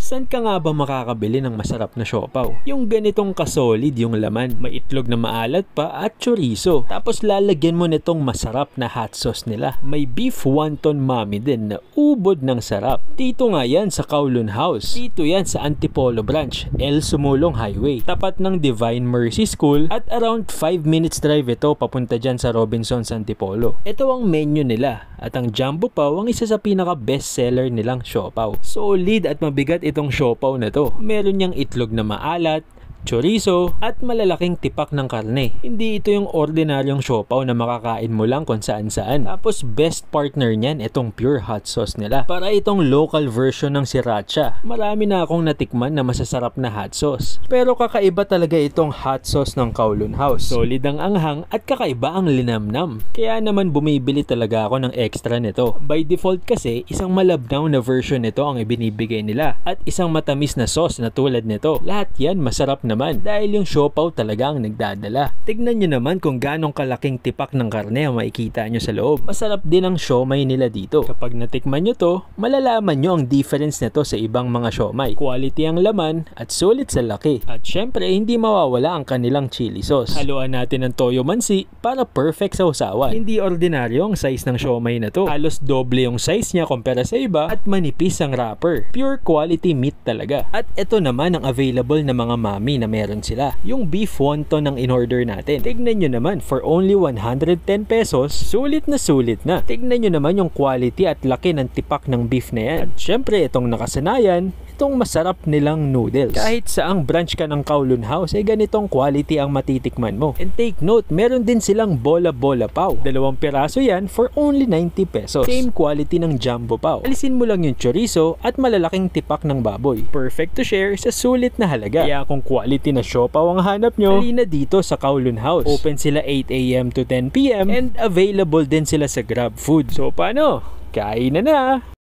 Saan ka nga ba makakabili ng masarap na siopaw? Yung ganitong kasolid yung laman, may itlog na maalat pa at chorizo. Tapos lalagyan mo nitong masarap na hot sauce nila. May beef wonton mami din na ubod ng sarap. Dito nga yan sa Kowloon House. Dito yan sa Antipolo Branch, El Sumulong Highway. Tapat ng Divine Mercy School at around 5 minutes drive ito papunta dyan sa Robinsons Antipolo. Ito ang menu nila at ang Jumbo Paw ang isa sa pinaka best seller nilang siopaw. Solid at mabigat itong siopaw na to. Meron niyang itlog na maalat, chorizo at malalaking tipak ng karne. Hindi ito yung ordinaryong siopaw na makakain mo lang kung saan saan. Tapos best partner niyan itong pure hot sauce nila. Para itong local version ng sriracha. Marami na akong natikman na masasarap na hot sauce. Pero kakaiba talaga itong hot sauce ng Kowloon House. Solid ang anghang at kakaiba ang linamnam. Kaya naman bumibili talaga ako ng extra nito. By default kasi isang malabnaw na version nito ang ibinibigay nila at isang matamis na sauce na tulad nito. Lahat yan masarap naman dahil yung siopaw talaga ang nagdadala. Tignan nyo naman kung ganong kalaking tipak ng karne ang makikita nyo sa loob. Masarap din ang siomay nila dito. Kapag natikman nyo to, malalaman nyo ang difference nito sa ibang mga siomay. Quality ang laman at sulit sa laki. At syempre hindi mawawala ang kanilang chili sauce. Haluan natin ng toyo mansi para perfect sa usawan. Hindi ordinaryo ang size ng siomay na to. Halos doble yung size niya kumpara sa iba at manipis ang wrapper. Pure quality meat talaga. At ito naman ang available na mga mami na meron sila. Yung beef wonton ang in-order natin. Tignan nyo naman, for only 110 pesos, sulit na. Tignan nyo naman yung quality at laki ng tipak ng beef na yan. At syempre, itong nakasanayan, itong masarap nilang noodles. Kahit saang branch ka ng Kowloon House, ay ganitong quality ang matitikman mo. And take note, meron din silang bola-bola paw. 2 piraso yan for only 90 pesos. Same quality ng Jumbo Paw. Alisin mo lang yung chorizo at malalaking tipak ng baboy. Perfect to share sa sulit na halaga. Kaya kung quality na siopaw ang hanap nyo, halina dito sa Kowloon House. Open sila 8 AM to 10 PM and available din sila sa Grab Food. So paano? Kain na!